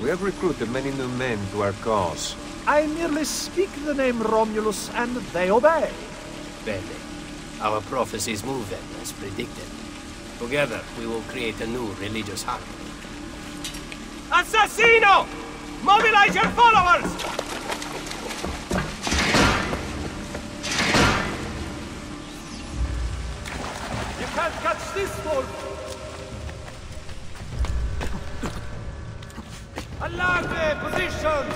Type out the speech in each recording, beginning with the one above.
We have recruited many new men to our cause. I merely speak the name Romulus, and they obey. Bene. Our prophecies move them, as predicted. Together, we will create a new religious harmony. Assassino! Mobilize your followers! You can't catch this wolf! Alarme! Positions!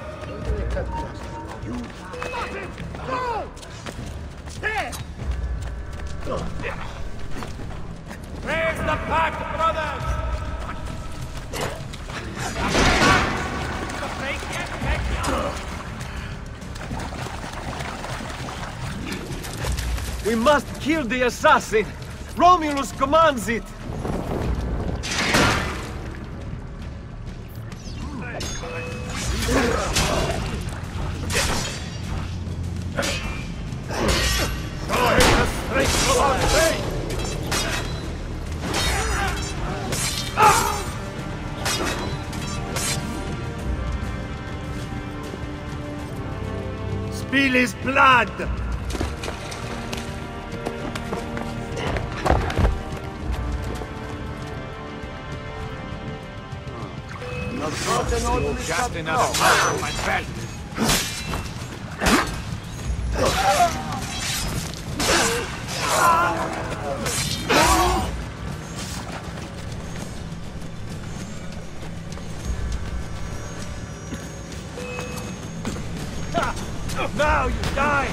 Go! There! Raise the pack, brothers! We must kill the assassin! Romulus commands it! Spill his blood! Just another mark on my belt. Now you die!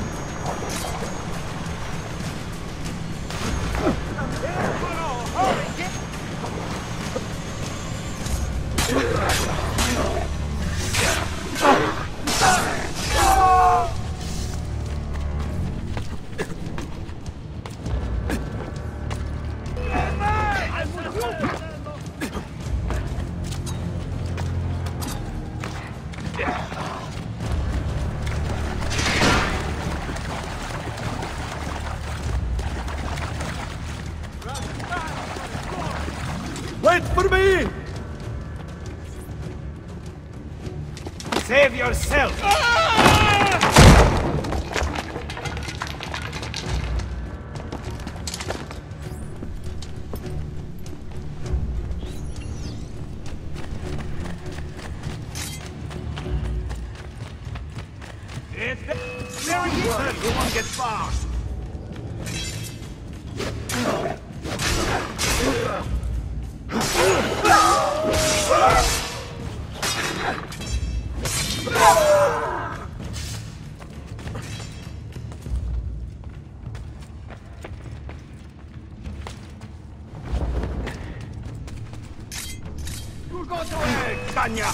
Wait for me! Save yourself! It's there he is! Everyone get fast! You'll go to hell, Tanya!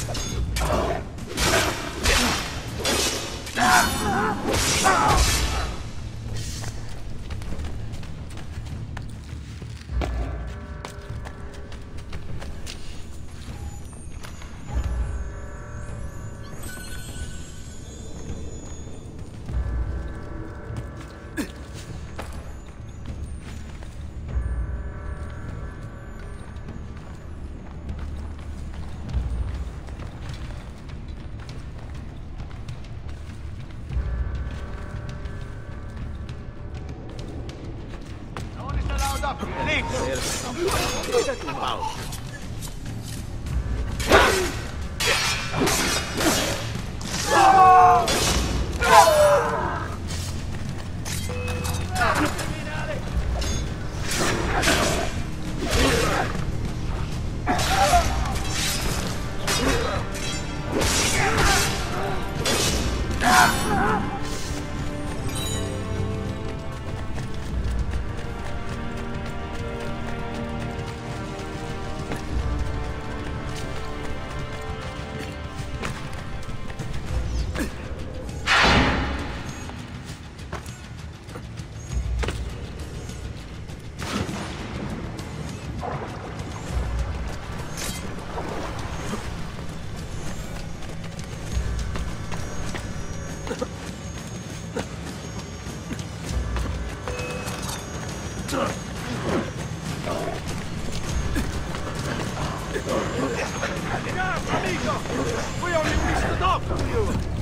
amigo! We only wish to talk to you!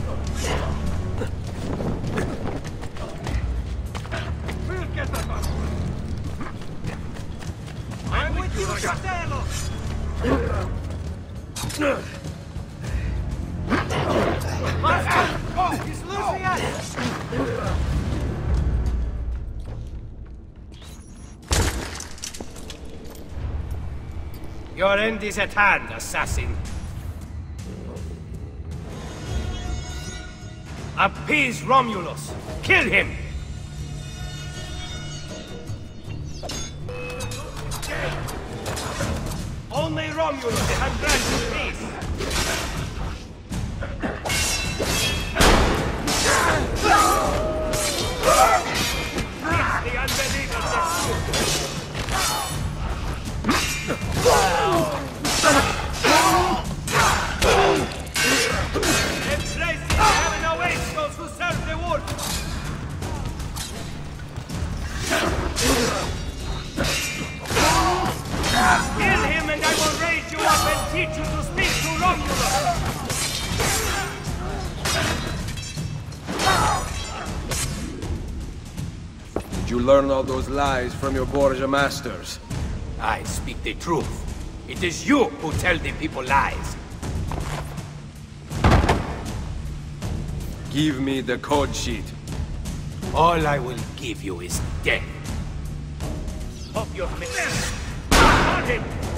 We'll get that one! I'm with you, Castello! Master! Oh, he's losing us! Your end is at hand, assassin. Appease Romulus! Kill him! Only Romulus can grant you peace! It's the unbelievers that embrace heaven awaits those who serve the wolf! Kill him and I will raise you up and teach you to speak to Romulus! Did you learn all those lies from your Borgia masters? I speak the truth. It is you who tell the people lies. Give me the code sheet. All I will give you is death. Hope you've missed. Got him!